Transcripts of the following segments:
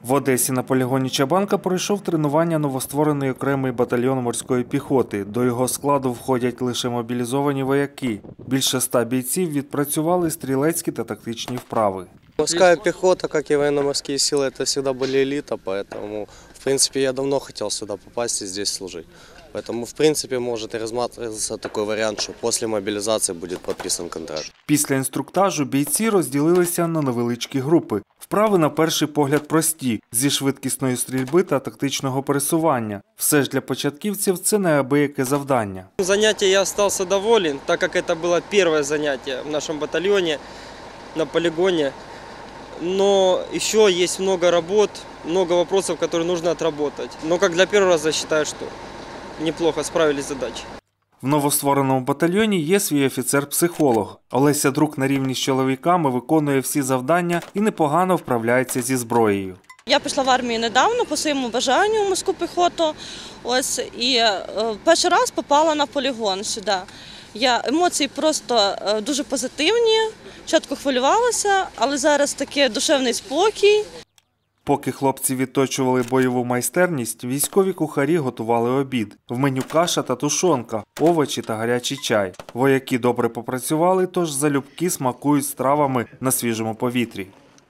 В Одесі на полігоні Чабанка пройшов тренування новостворений окремий батальйон морської піхоти. До його складу входять лише мобілізовані вояки. Більше 100 бійців відпрацювали стрілецькі та тактичні вправи. Морская пехота, как и военно-морские силы, это всегда были элита, поэтому, в принципе, я давно хотел сюда попасть и здесь служить. Поэтому, в принципе, может и рассматриваться такой вариант, что после мобилизации будет подписан контракт. Після інструктажу бійці розділилися на невеличкі групи. Вправи на перший погляд прості – зі швидкісної стрільби та тактичного пересування. Все ж для початківців це неабияке завдання. Заняття я остался доволен, так как это было первое занятие в нашем батальоне на полигоне. Но еще есть много работ, много вопросов, которые нужно отработать. Но как для первого раза считаю, что неплохо справились с задачей. В новоствореному батальйоні є свій офіцер-психолог. Олеся Друк на рівні з чоловіками виконує всі завдання і непогано вправляється зі зброєю. Я пішла в армію недавно по своєму бажанню в морську піхоту. І перший раз попала на полігон сюди. Емоції просто дуже позитивні. Спочатку хвилювалася, але зараз такий душевний спокій. Поки хлопці відточували бойову майстерність, військові кухарі готували обід. В меню каша та тушонка, овочі та гарячий чай. Вояки добре попрацювали, тож залюбки смакують стравами на свіжому повітрі.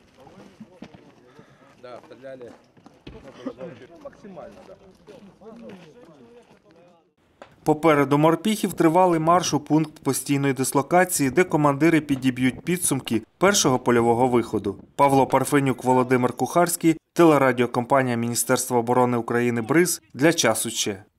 Попереду морпіхів тривалий марш у пункт постійної дислокації, де командири підіб'ють підсумки першого польового виходу. Павло Парфенюк, Володимир Кухарський, телерадіокомпанія Міністерства оборони України «Бриз» для «Часу Че».